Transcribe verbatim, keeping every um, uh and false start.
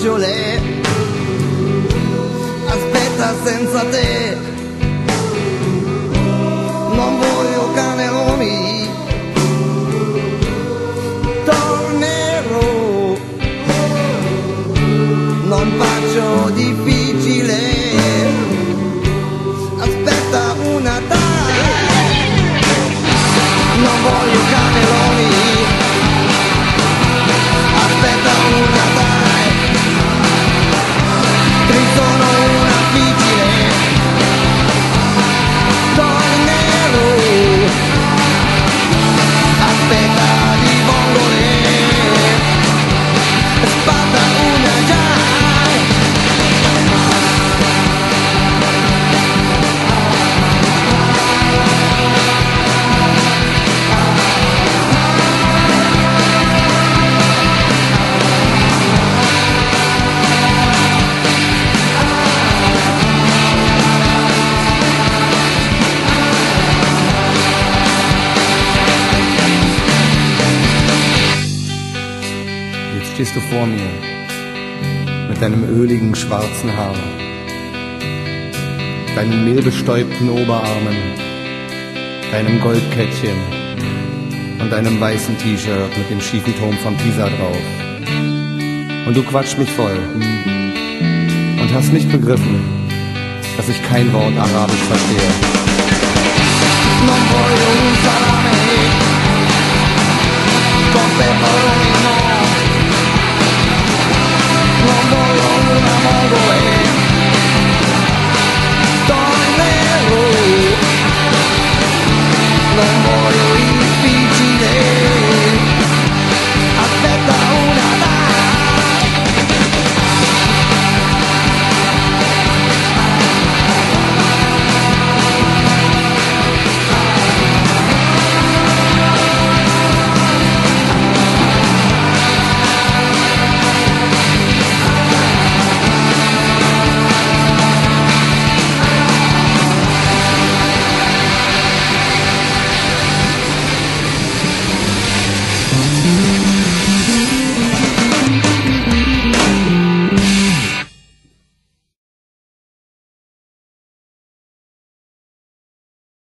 seggiole, aspetta senza te, non voglio caneloni, tornerò, non faccio difficile, aspetta una dai, non voglio caneloni, aspetta una dai, ti sono una vigile, tornerò, aspetta di vongole, spada una dai, stehst du vor mir, mit deinem öligen schwarzen Haar, deinen mehlbestäubten Oberarmen, deinem Goldkettchen und deinem weißen T-Shirt mit dem schiefen Turm von Pisa drauf. Und du quatschst mich voll und hast nicht begriffen, dass ich kein Wort Arabisch verstehe. non voglio un salame, con peperoni no, non voglio